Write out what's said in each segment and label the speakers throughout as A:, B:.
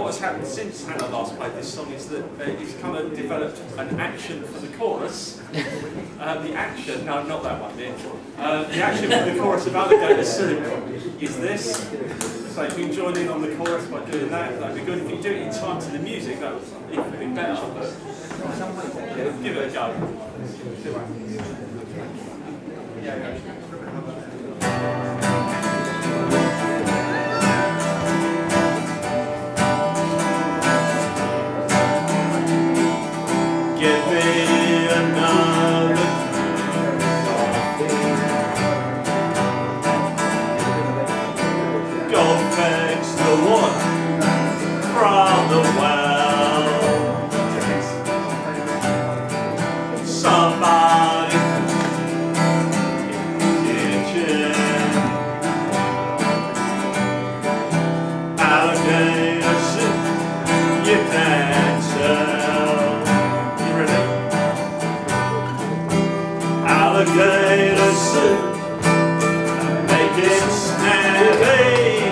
A: what's happened since Hannah last played this song is that it's kind of developed an action for the chorus. The action, no, not that one, Nick. The action for the chorus of Alligator Soup is this. So if you can join in on the chorus by doing that, that'd be good. If you do it in time to the music, that would even be better. But yeah, give it a go. Yeah.
B: Give me another go fetch the water from the well. Somebody in the kitchen. Alligator soup, you can't tell. Alligator soup, make it snappy.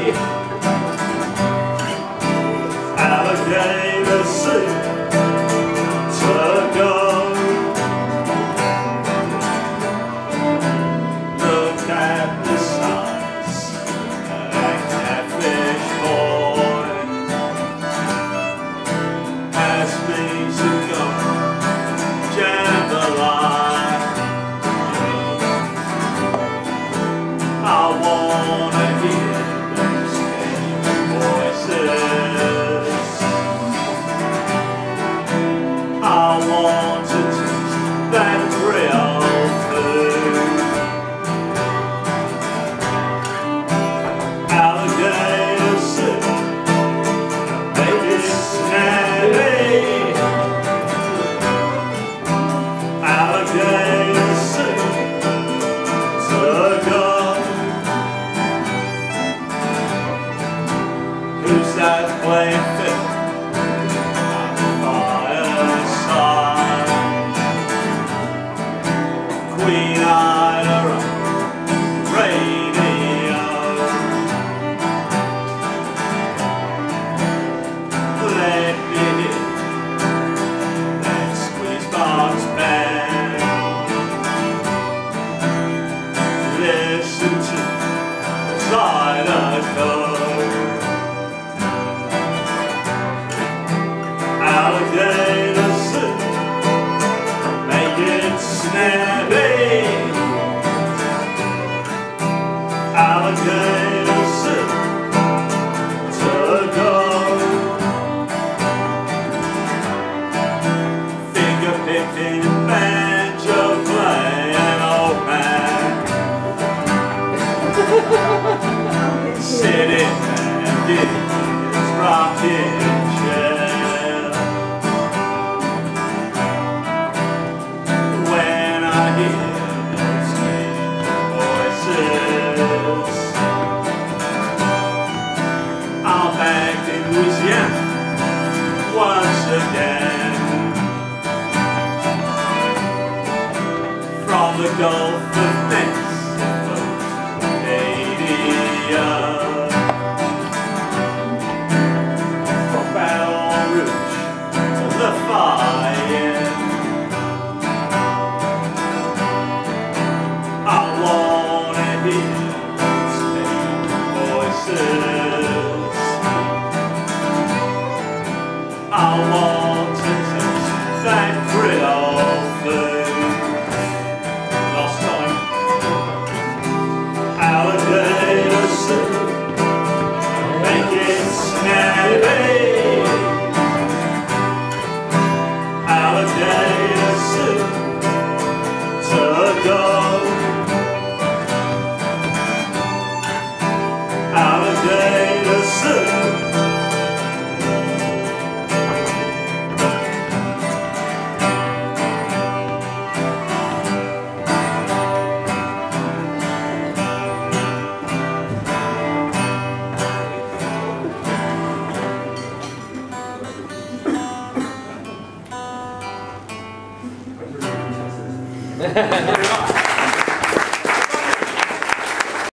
B: Alligator soup, to go. Look at the size of that fish boy. Pass me some gum, jambalaya. I wanna hear those voices. I want to taste that real food. Alligator soup, make it snappy. Alligator soup, to go. Who's that playing fiddle at the fireside? Queen-eyed or on radio. Let me hear that squeeze box band. Listen to the xylophone. Alligator soup, make it snappy. Alligator soup, to go. Finger picking, banjo playing, old man. Sitting and in his rocking chair. I'm back in Louisiana once again. From the Gulf of Mexico, Canada. From Baton Rouge to Lafayette. I wanna hear those voices. I want to taste that Creole food. Last time. Alligator soup, make it snappy. Alligator soup, to go. Alligator soup.
C: Ha ha ha.